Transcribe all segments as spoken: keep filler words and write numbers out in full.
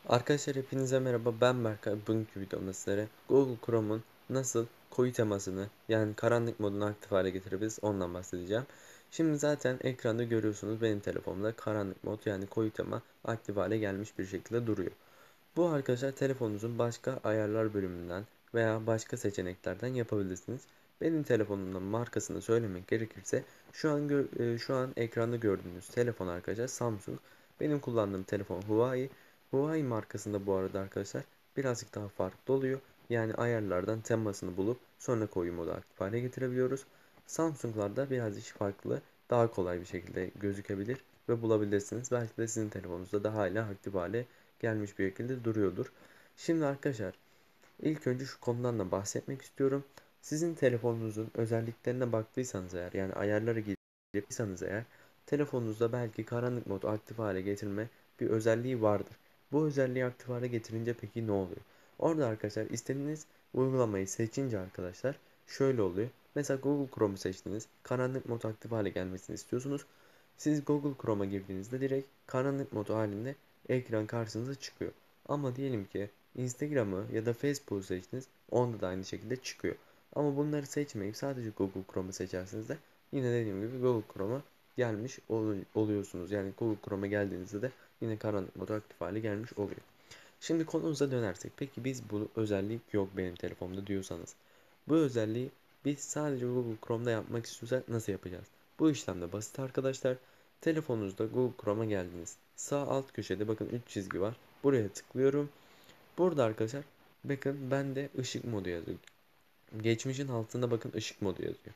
Arkadaşlar hepinize merhaba, ben Berkay. Bugünkü videomda sizlere Google Chrome'un nasıl koyu temasını, yani karanlık modunu aktif hale getirebiliriz ondan bahsedeceğim. Şimdi zaten ekranda görüyorsunuz, benim telefonumda karanlık mod, yani koyu tema aktif hale gelmiş bir şekilde duruyor. Bu arkadaşlar telefonunuzun başka ayarlar bölümünden veya başka seçeneklerden yapabilirsiniz. Benim telefonumun markasını söylemek gerekirse şu an e, şu an ekranda gördüğünüz telefon arkadaşlar Samsung. Benim kullandığım telefon Huawei. Huawei markasında bu arada arkadaşlar birazcık daha farklı oluyor. Yani ayarlardan temasını bulup sonra koyu modu aktif hale getirebiliyoruz. Samsung'larda birazcık farklı, daha kolay bir şekilde gözükebilir ve bulabilirsiniz. Belki de sizin telefonunuzda daha hala aktif hale gelmiş bir şekilde duruyordur. Şimdi arkadaşlar ilk önce şu konudan da bahsetmek istiyorum. Sizin telefonunuzun özelliklerine baktıysanız eğer, yani ayarlara girdiysanız eğer, telefonunuzda belki karanlık modu aktif hale getirme bir özelliği vardır. Bu özelliği aktif hale getirince peki ne oluyor? Orada arkadaşlar istediğiniz uygulamayı seçince arkadaşlar şöyle oluyor. Mesela Google Chrome'u seçtiniz. Karanlık mod aktif hale gelmesini istiyorsunuz. Siz Google Chrome'a girdiğinizde direkt karanlık modu halinde ekran karşınıza çıkıyor. Ama diyelim ki Instagram'ı ya da Facebook'u seçtiniz. Onda da aynı şekilde çıkıyor. Ama bunları seçmeyip sadece Google Chrome'u seçerseniz de yine dediğim gibi Google Chrome'a gelmiş oluyorsunuz. Yani Google Chrome'a geldiğinizde de yine karanlık modu aktif hale gelmiş oluyor. Şimdi konumuza dönersek, peki biz bu özellik yok benim telefonumda diyorsanız, bu özelliği biz sadece Google Chrome'da yapmak istiyorsak nasıl yapacağız? Bu işlem de basit arkadaşlar. Telefonunuzda Google Chrome'a geldiniz. Sağ alt köşede bakın üç çizgi var. Buraya tıklıyorum. Burada arkadaşlar bakın bende ışık modu yazıyor. Geçmişin altında bakın ışık modu yazıyor.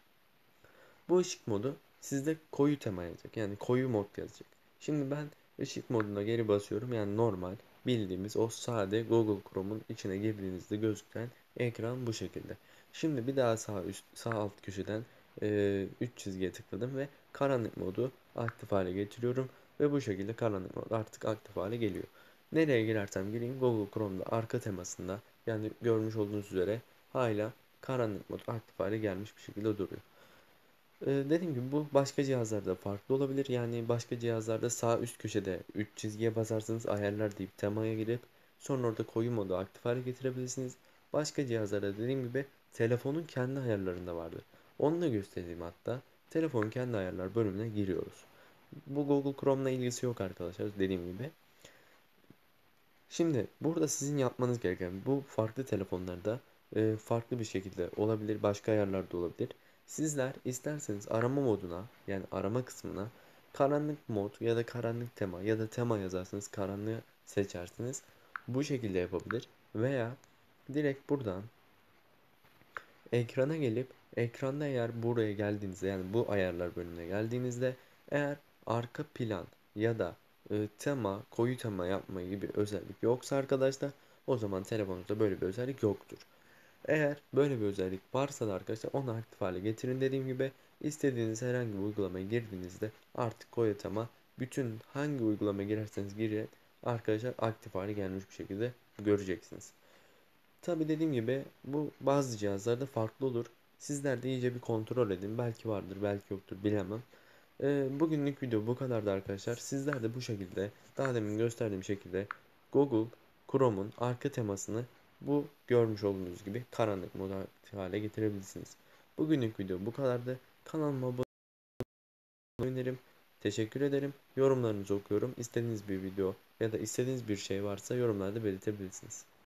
Bu ışık modu sizde koyu tema yazacak. Yani koyu mod yazacak. Şimdi ben ışık moduna geri basıyorum. Yani normal bildiğimiz o sade Google Chrome'un içine girdiğinizde gözüken ekran bu şekilde. Şimdi bir daha sağ üst sağ alt köşeden e, üç çizgiye tıkladım ve karanlık modu aktif hale getiriyorum ve bu şekilde karanlık mod artık aktif hale geliyor. Nereye girersem gireyim Google Chrome'da arka temasında, yani görmüş olduğunuz üzere, hala karanlık mod aktif hale gelmiş bir şekilde duruyor. Ee, dediğim gibi bu başka cihazlarda farklı olabilir. Yani başka cihazlarda sağ üst köşede üç çizgiye basarsanız ayarlar deyip temaya girip sonra orada koyu modu aktif hale getirebilirsiniz. Başka cihazlarda dediğim gibi telefonun kendi ayarlarında vardır. Onu da göstereyim hatta. Telefonun kendi ayarlar bölümüne giriyoruz. Bu Google Chrome'la ilgisi yok arkadaşlar, dediğim gibi. Şimdi burada sizin yapmanız gereken, bu farklı telefonlarda e, farklı bir şekilde olabilir, başka ayarlarda olabilir. Sizler isterseniz arama moduna, yani arama kısmına karanlık mod ya da karanlık tema ya da tema yazarsınız, karanlığı seçersiniz. Bu şekilde yapabilir veya direkt buradan ekrana gelip ekranda, eğer buraya geldiğinizde, yani bu ayarlar bölümüne geldiğinizde, eğer arka plan ya da e, tema, koyu tema yapma gibi bir özellik yoksa arkadaşlar, o zaman telefonunuzda böyle bir özellik yoktur. Eğer böyle bir özellik varsa da arkadaşlar onu aktif hale getirin. Dediğim gibi istediğiniz herhangi bir uygulamaya girdiğinizde artık koyu tema bütün hangi uygulamaya girerseniz girin arkadaşlar aktif hale gelmiş bir şekilde göreceksiniz. Tabi dediğim gibi bu bazı cihazlarda farklı olur. Sizler de iyice bir kontrol edin. Belki vardır, belki yoktur, bilemem. Ee, bugünlük video bu kadardı arkadaşlar. Sizler de bu şekilde, daha demin gösterdiğim şekilde Google Chrome'un arka temasını bu görmüş olduğunuz gibi karanlık moda hale getirebilirsiniz. Bugünlük video bu kadardı. Kanalıma abone olmayı önerim. Teşekkür ederim. Yorumlarınızı okuyorum. İstediğiniz bir video ya da istediğiniz bir şey varsa yorumlarda belirtebilirsiniz.